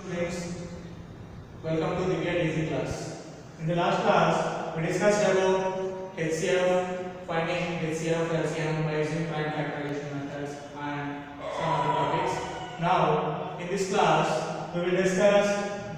Students, welcome to Divya Easy class. In the last class, we discussed about HCF, finding HCF, LCM by using prime factorization methods and some other topics. Now, in this class, we will discuss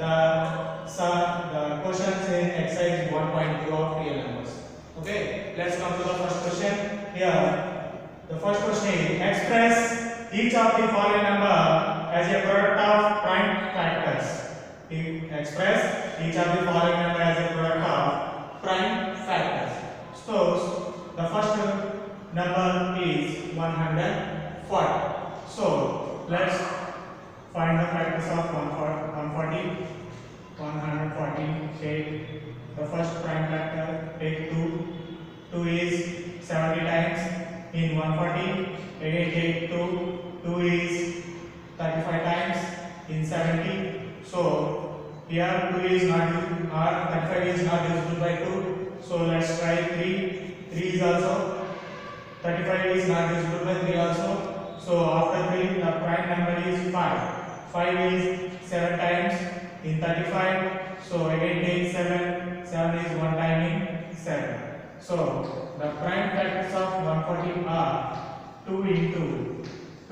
the questions in exercise 1.2 of real numbers. Okay, let's come to the first question. Here, the first question is express each of the following number as a product of prime factors. Express each of the following number as a product of prime factors. So the first number is 140. So let's find the factors of 140. 140. Take the first prime factor. Take 2. 2 is 70 times in 140. Again take 2. 2 is 35 times in 70. So here 2 is not used, or 35 is not divisible by 2. So let's try 3. 3 is also 35 is not divisible by 3 also. So after 3 the prime number is 5. 5 is 7 times in 35. So again take 7. 7 is 1 time in 7. So the prime factors of 140 are 2 into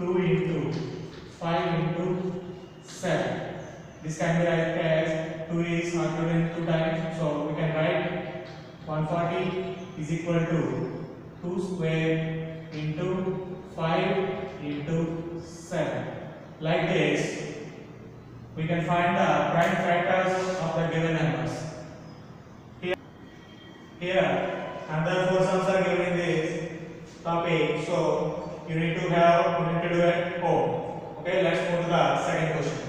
5 into 7. This can be written as 2 is occurring 2 times. So we can write 140 is equal to 2 square into 5 into 7. Like this, we can find the prime factors of the given numbers. Here another 4 sums are given in this topic. So you need to do it at home. Okay, let's move to the second question.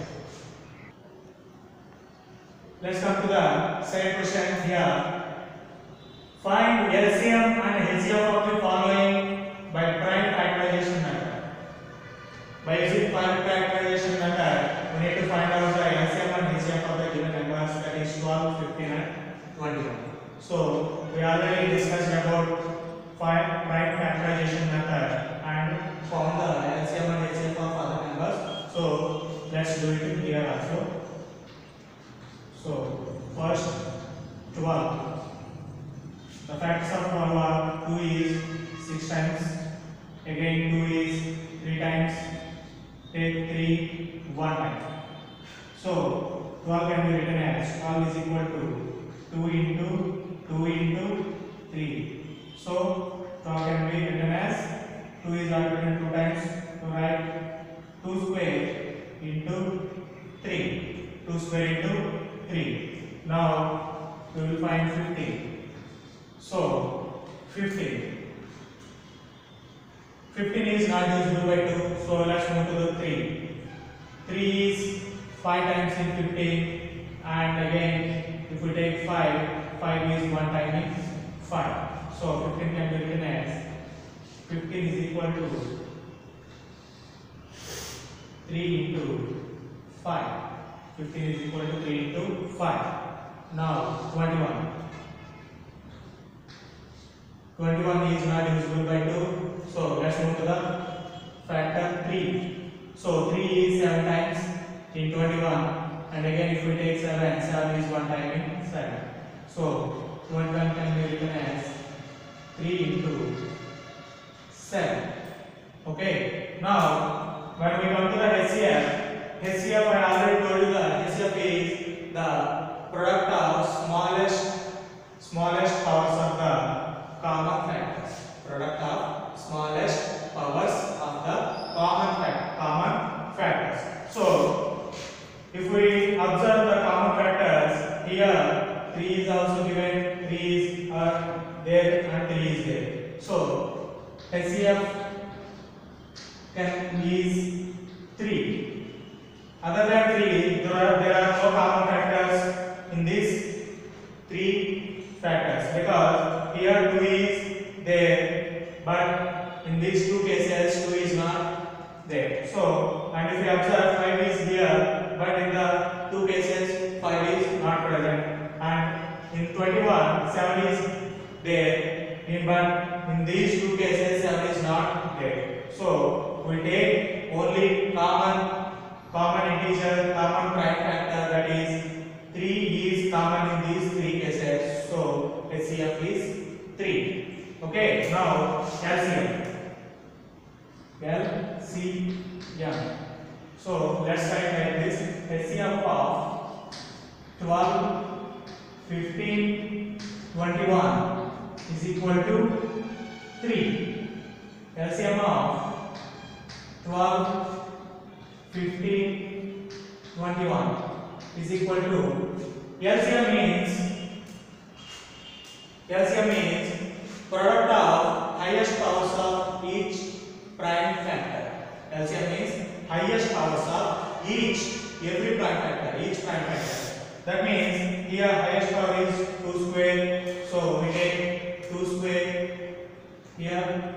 Let's come to the second question here. Find LCM and HCF of the following by prime factorization method. By using prime factorization method, we need to find out the LCM and HCF of the given numbers, that is 12, 15 and 21. So we already discussed about prime factorization method and found the LCM and HCF of other numbers. So let's do it here also. So first 12. The factors of 12 are 2 is 6 times. Again 2 is 3 times. Take 3 1 time. So 12 can be written as 12 is equal to 2 into 3. So 12 can be written as 2 is written 2 times. So write 2 square into 3. 2 square into 3. Now we will find 15. So 15 is not divisible by 2. So let's move to the 3. 3 is 5 times in 15, and again if we take 5, 5 is 1 time in 5. So 15 can be written as 15 is equal to 3 into 5. 15 is equal to 3 into 5. Now 21. 21 is not divisible by 2. So let's move to the factor 3. So 3 is 7 times in 21. And again if we take 7, 7 is 1 time in 7. So 21 can be written as 3 into 7. Okay. Now when we come to the HCF, I already told you that HCF is the product of smallest powers of the common factors. Product of smallest powers of the common factors. So if we observe the common factors, here 3 is also given, 3 is there and 3 is there. So HCF is 3. Other than 3, there are no common factors in these 3 factors, because here 2 is there, but in these 2 cases 2 is not there. So, and if you observe 5 is here, but in the 2 cases 5 is not present, and in 21 7 is there, but in these 2 cases 7 is not there. So we take only common integer, common prime factor 21 is equal to LCM means product of highest powers of each prime factor. LCM means highest powers of every prime factor. That means here highest power is 2 square, so we take 2 square here.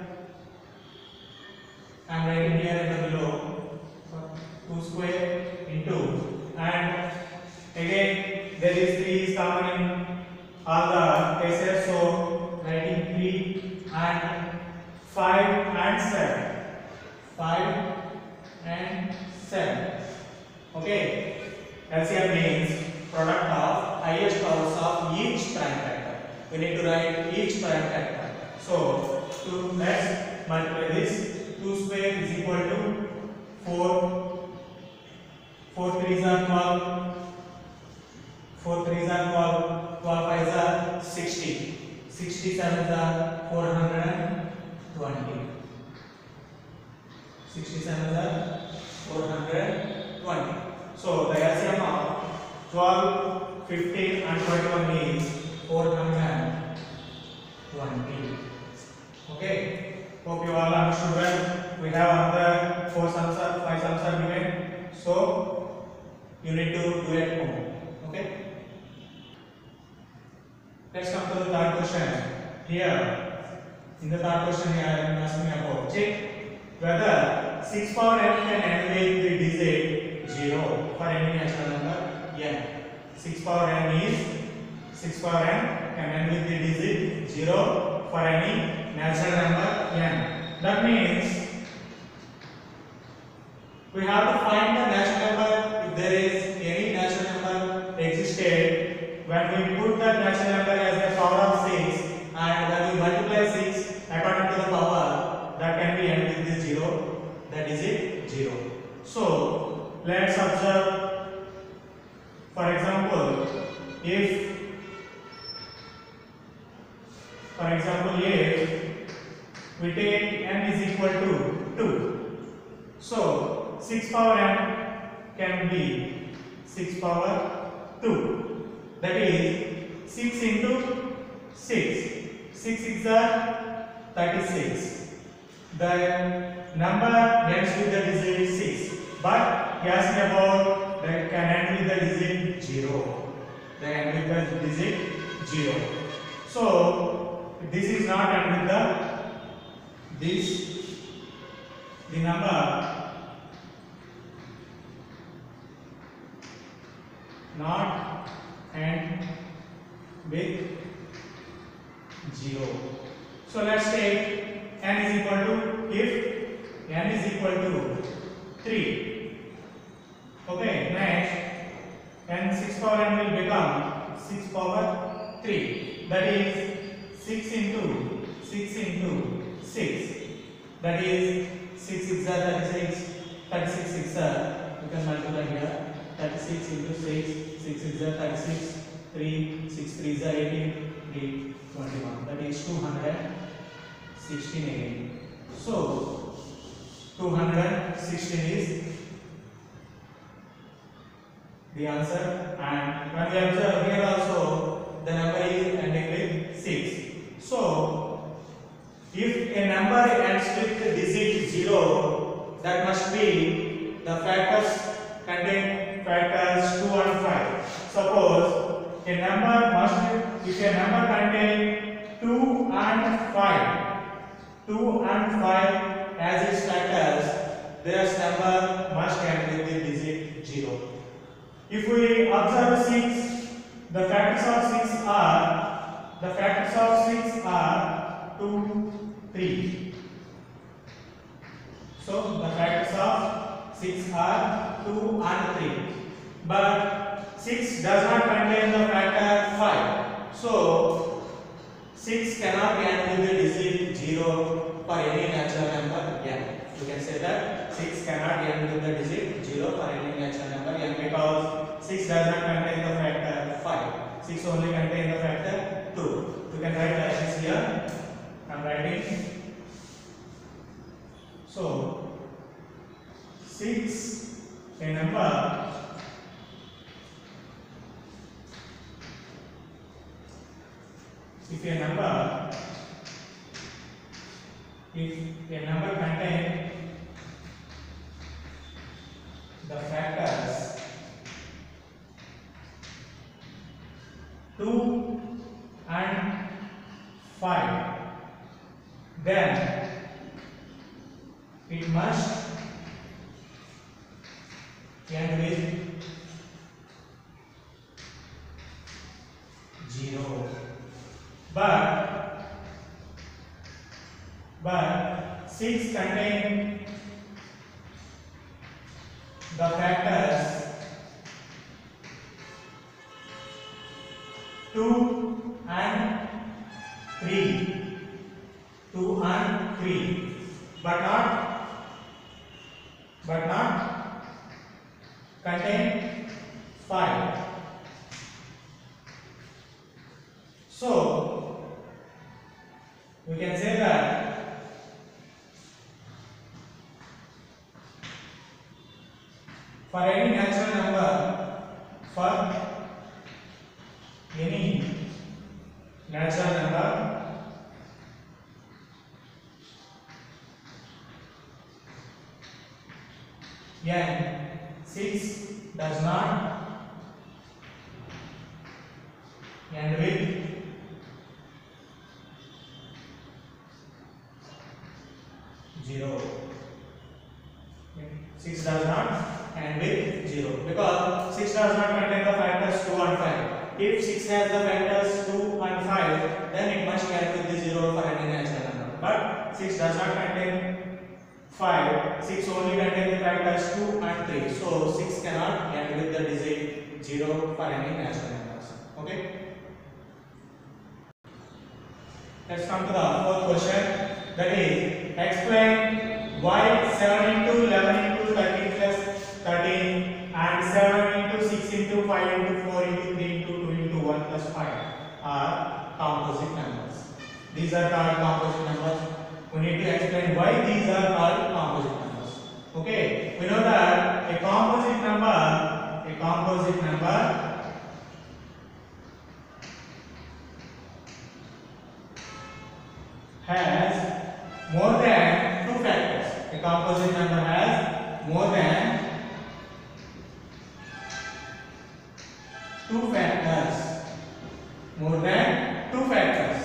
I am writing here and below 2 square into, and again there is 3 is common in all the cases, so writing 3 and 5 and 7. 5 and 7. Okay. LCM means product of highest powers of each prime factor. We need to write each prime factor. So let's multiply this. 2 square is equal to 4. 4 3s are 12. 4 3s are 12. 12 5s are 60. 67s are 420. 67s are 420. So the LCM of 12, 15 and 21 is 420. Okay. Hope you all understood well. We have another 5 sums are given. So you need to do it at home. Okay. Let's come to the third question. Here, in the third question, here I am asking about check whether 6 power n can end with the digit 0 for any natural number n. 6 power n can end with the digit 0 for any natural number n. That means we have to find the natural number if there is any natural number existed. When we put that natural number as the power of 6 and when we multiply 6 according to the power, that can be end with this 0, that is it 0. So let's observe, for example, if we take n is equal to 2, so 6 power n can be 6 power 2. That is 6 into 6. 6 6 are 36. The number ends with the digit 6. But he asked me about that can end with the digit 0. They end with the digit 0. So this is not end with the number not end with 0. So let's take n is equal to, if n is equal to 3. Okay, next n 6 power n will become 6 power 3. That is 6 into 6. That is 6 6 are 36. 36 6 are, you can multiply here. 36 into 6. 6 6 are 36. 3 6 3 are 18. 3 21. That is 216 again. So 216 is the answer, and when we observe here also the number is ending with 6. So if a number ends with the digit 0, that must be the factors contain factors 2 and 5. Suppose a number must, if a number contain 2 and 5 as its factors, their number must end with the digit 0. If we observe 6, the factors of 6 are 2, 3. So the factors of 6 are 2 and 3. But 6 does not contain the factor 5. So 6 cannot be end with the digit 0 for any natural number n. You can say that 6 cannot end with the digit 0 for any natural number n, because 6 does not contain the factor 5. 6 only contains the factor 2. You can write like this here. I am writing. So 6, a number if a number contains the factors 2 and 5, then it must end with 0. But 6 contain the factors 2 and 3, but not contain 5. So we can say that for any natural number, n 6 does not end with 0. 6 does not end with 0 because 6 does not contain the factors 2 and 5. If 6 has the factors 2 and 5, then it must end with the 0 for any natural number. But 6 does not contain 5, 6 only contains the factors 2 and 3. So 6 cannot end with the digit 0 for any natural numbers. Okay? Let's come to the fourth question. That is, explain why 7 into 11 into 13 plus 13 and 7 into 6 into 5 into 4 into 3 into 2 into 1 plus 5 are composite numbers. These are called composite numbers. We need to explain why these are called composite numbers. Okay, we know that a composite number has more than 2 factors. A composite number has more than 2 factors. More than 2 factors.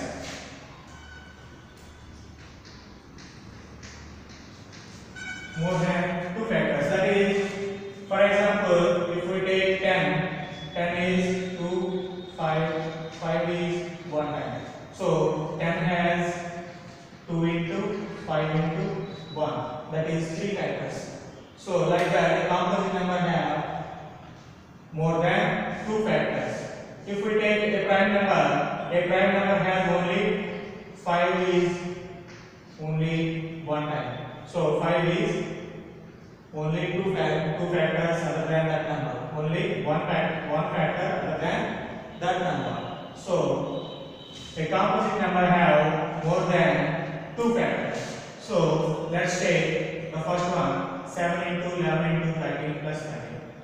More than 2 factors. That is, for example, if we take 10, 10 is 2, 5, 5 is 1 time. So 10 has 2 into 5 into 1. That is 3 factors. So like that, a composite number have more than 2 factors. If we take a prime number has only 5 is only 1 time. So 5 is only 2 factors other than that number. Only one factor other than that number. So a composite number have more than 2 factors. So let's take the first one, 7 into 11 into 13 plus 13.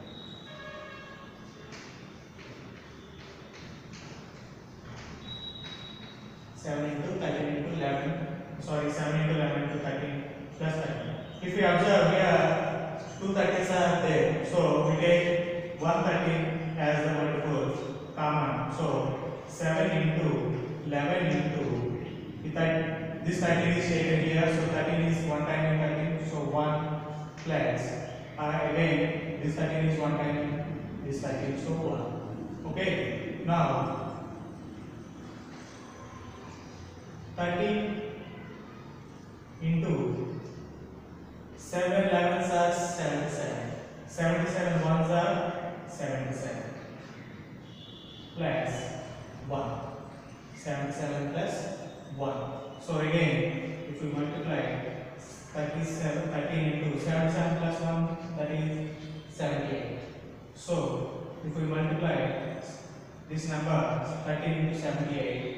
7 into 13 into 11. Sorry, 7 into 11 into 13 plus 13. If we observe here, 2 13s are there. So we take 1 13 as the multiple common. So 7 into 11 into this 13 is taken here. So 13 is 1 time in 13. So 1 plus again this 13 is 1 time in this 13. So 1. Okay. Now 13 into 7 11s are 77. 77 1s are 77 plus 1. 77 plus 1. So again, if we multiply 13 into 77 plus 1, that is 78. So if we multiply this number 13 into 78,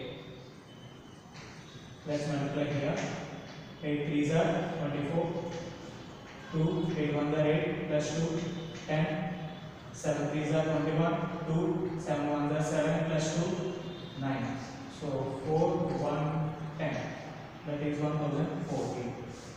let's multiply here. 8 3s are 24. 2, 8 1s are 8 plus 2, 10. 7 3s are 21. 2, 7 1s are 7 plus 2, 9. So 4, 1, 10. That is 1040.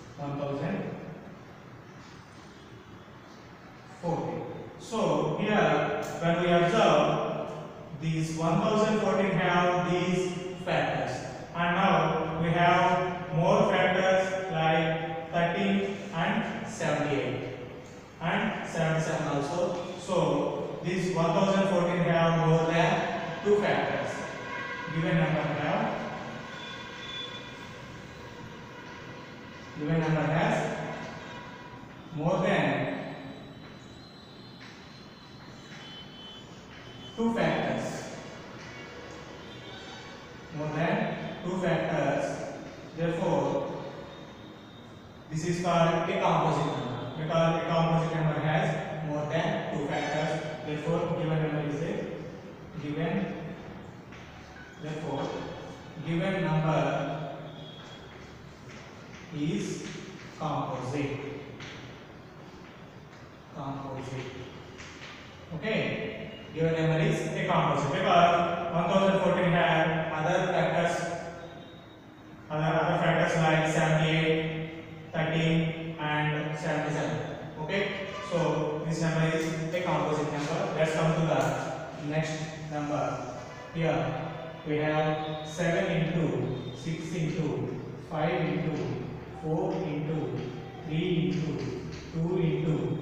1040. So here, when we observe, these 1014 have these factors, and now we have more factors like 13 and 78 and 77 also. So these 1014 have more than 2 factors. Given number has more than 2 factors. More than 2 factors. Therefore, this is called a composite number, because a composite number has more than 2 factors. Therefore, given number is a given. Therefore, given number is composite. Okay, given number is a composite because 1014 have other factors like 78, 13 and 77. Okay, so this number is a composite number. Let's come to the next number. Here we have 7 into 6 into 5 into 4 into 3 into 2 into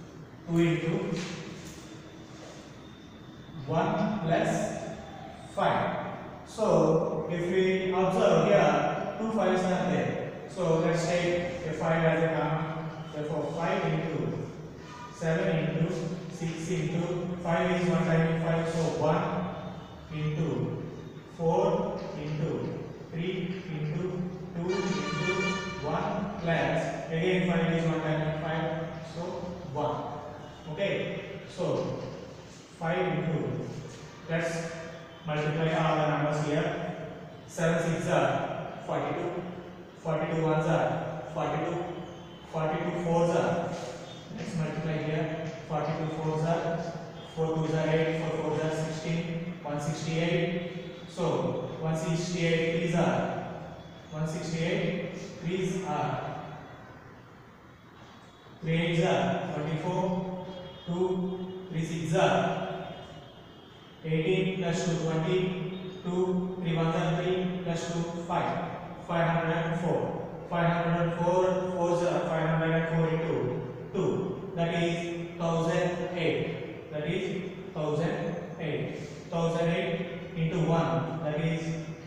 1 plus 5. So if we observe here, 2 5s are there. So let's take a 5 as a term. Therefore 5 into 7 into 6 into 5 is 1 times 5. So 1 into 4 into 3 into 2 into 1 plus again 5 is 1 times 5. So 1. Okay. So 5 into, let's multiply all the numbers here. 7 6 are 42, 42 1s are 42, 42 4s are, let's multiply here. 42 4s are 4 2s are 8, 4 4s are 16, 168. So 168 3s are 3 8s are 24, 2 3 6s are 18 plus 2 20, 2 3 1s are 3 plus 2 5, 504. 504 4s are 504 into 2, that is 1008. That is 1008. 1008 into 1, that is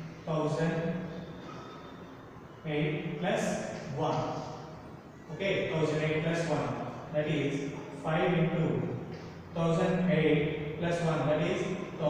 1008 plus 1. Okay, 1008 plus 1, that is 5 into 1008 plus 1, that is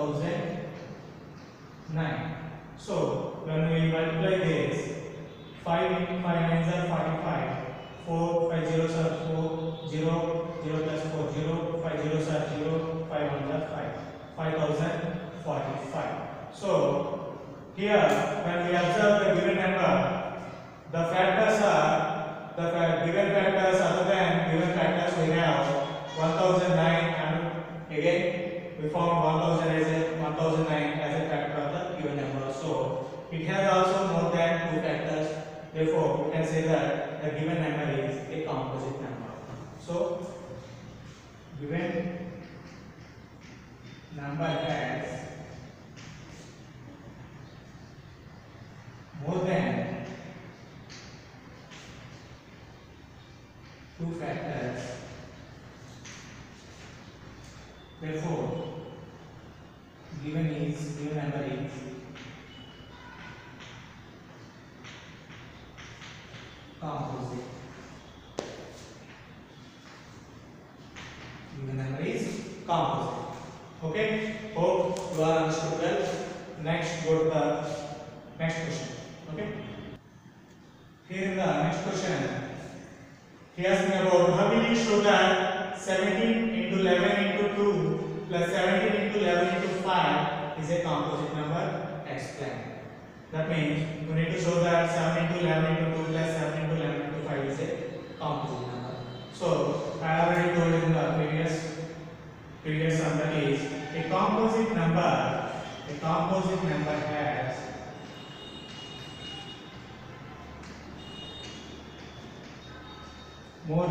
1009. So when we multiply this, 5 into 5 9s are 45, 4 5 zeros are 4, 0 0 plus 4 0, 5 zeros are 0, 5 1s are 5, 5045. So here when we observe the given number, the factors are given factors other than given factors we have 1009, and again we found 1009 as a factor of the given number. So it has also more than 2 factors. Therefore we can say that the given number is a composite number. So given number has more than 2 factors. Therefore, given number is composite. Given number is composite. Okay. Hope you are understood well. Next, go to the next question. Okay. Here in the next question, he asked me about how will you show that 17 into 11 into 2 plus 17 into 11 into 5 is a composite number? Explain. That means we need to show that 7 into 11 into 2 plus 7 into 11 into 5 is a composite number. So I already told in the previous sum, that is a composite number a composite number has more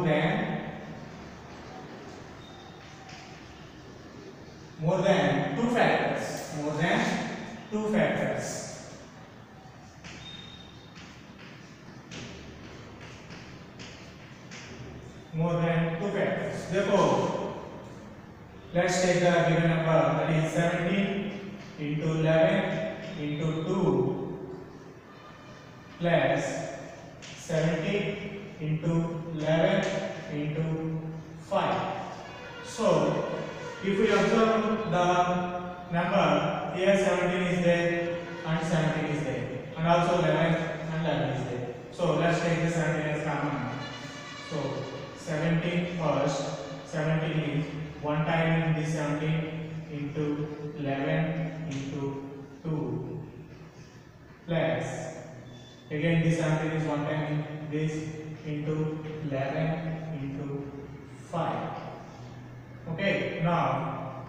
than two factors, more than two factors. More than two factors. Therefore, let's take the given number, that is 17 into 11 into 2 plus 17 into 11 into 5. So, if we observe the number, here 17 is there and 17 is there, and also 11 and 11 is there. So, let's take the 17 as common. So, 17 first, 17 is 1 time in this 17 into 11 into 2 plus, again this 17 is 1 time in this into 11 into 5. Okay, now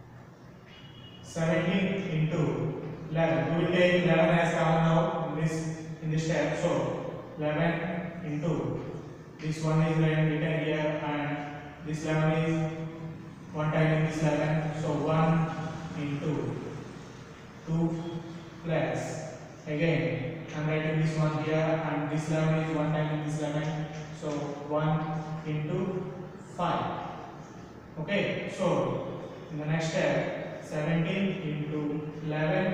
17 into 11, we will take 11 as common now in this step. So 11 into this one is written here, and this 11 is 1 time in this 11, so 1 into 2 plus, again I am writing this one here, and this 11 is 1 time in this 11, so 1 into 5. Okay, so in the next step, 17 into 11,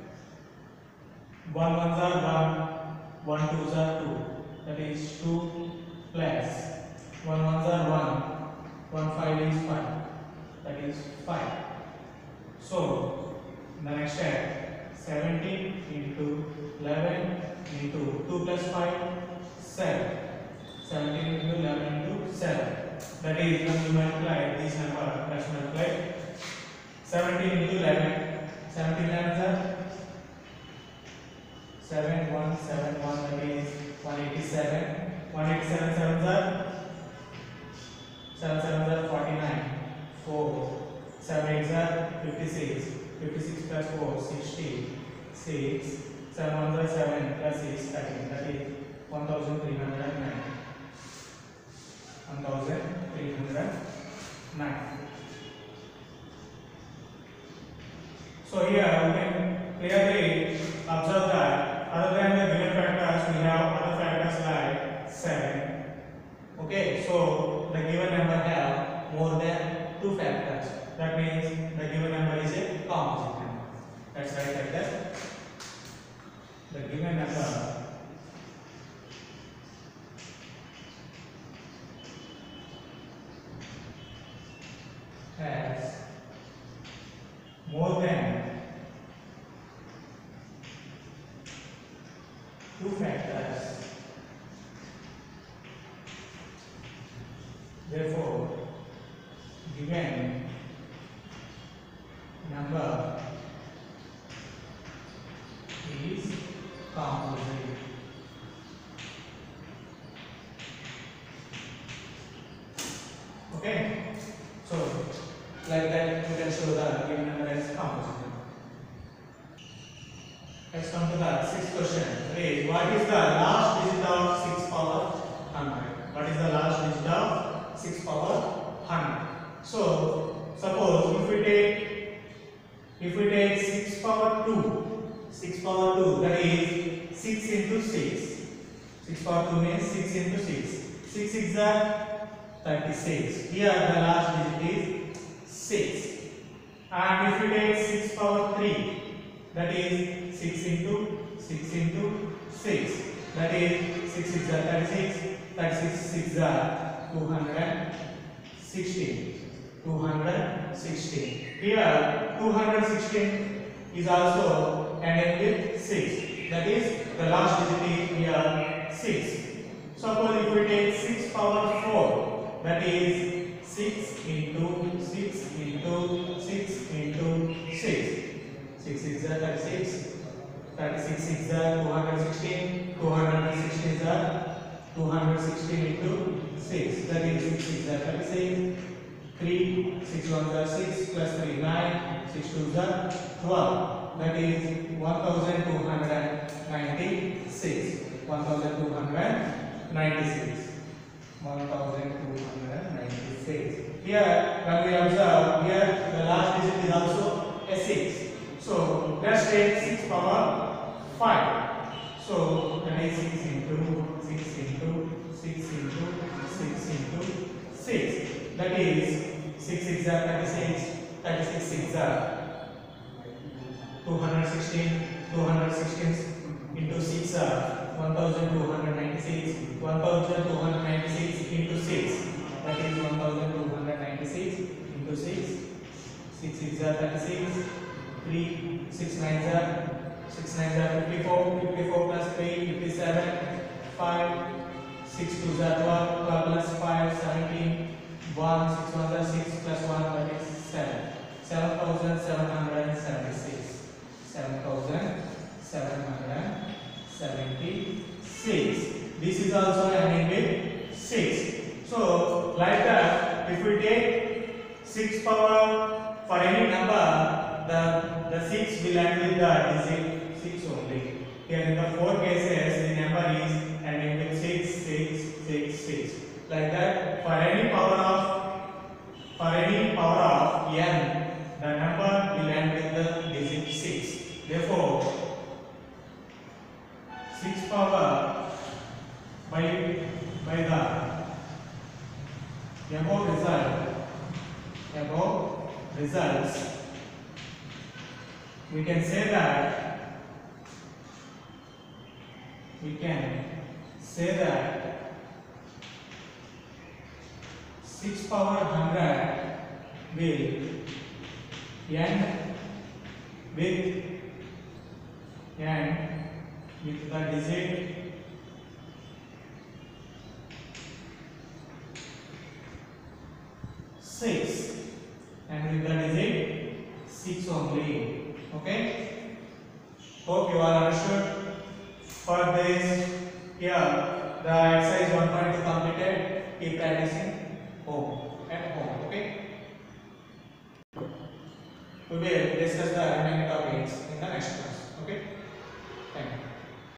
1 ones are 1, 1 twos are 2, that is 2 plus 1 ones are 1, 1 5 is 5, that is 5. So in the next step, 17 into 11 into 2 plus 5, 7. 17 into 11 into 7. That is, when you multiply this number, let's multiply 17 into 11. 17 11s are 7 1 7 1, that is 187. 187 sevens are 7 sevens are 49. 4 7 8s are 56. 56 plus 4 60. 6 7 ones are 7 plus 6 13. That is 1309. 1309. So here we can clearly observe that other than the given factors, we have other factors like 7. Okay, so the given number have more than two factors. That means the given number is a composite number. Let's write like that. The given number has more than two factors. Therefore, given number is composite. Okay, so like that you can show the given number as composite. Let's come to the sixth question. Is what is the last digit of 6 power 100? What is the last digit of 6 power 100? So suppose if we take 6 power 2, that is 6 into 6. 6 power 2 means 6 into 6. 6 6 are 36. Here the last digit is 6. And if we take 6 power 3, that is 6 into 6, that is 6 6 are 36. 36 6 are 216. Here 216 is also ending with 6. That is the last digit is here 6. Suppose if we take 6 power 4, that is 6 into 6 into 6 into 6. 6 6 are 36. 36 6 are 216. 216 are 216 into 6. That is 6 6 are 36. 3 6 1 are 6 plus 3 9. 6 2s are 12. That is 1296. 1296. 1296. Here, when we observe, here the last digit is also a 6. So let's take 6 power 5. So that is 6 into 6 into 6 into 6 into 6. That is 6 6 are 36. 36 6 are 216. 216 into 6 are 1296. 1296 into 6. That is 1296 into 6. 6 6 are 36. 3 6 9 are 6 9 are 54. 54 plus 3 57. 5 6 2 are 12. 12 plus 5 17. 1 6 1 are 6 plus 1 that is 7. 7776. 7776. This is also ending with 6. So like that, if we take 6 power for any number, the 6 will end with the digit 6 only. Here in the 4 cases, the number is ending with 6 6 6 6. Like that, for any power of n, the number will end with the digit 6. Therefore, 6 power by the above results, we can say that 6 power 100 will end with the digit 6 and with the digit 6 only. Okay, hope you are understood. For this, here the exercise 1.2 completed. Keep practicing at home. Okay, we will discuss the remaining topics